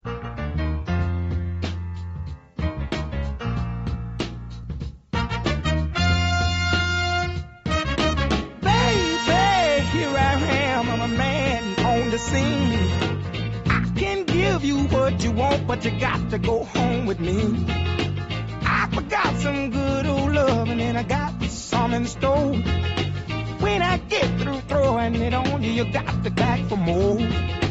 Baby, here I am, I'm a man on the scene. I can give you what you want, but you got to go home with me. I forgot some good old love, and then I got some in store. When I get through throwing it on you, you got to back for more.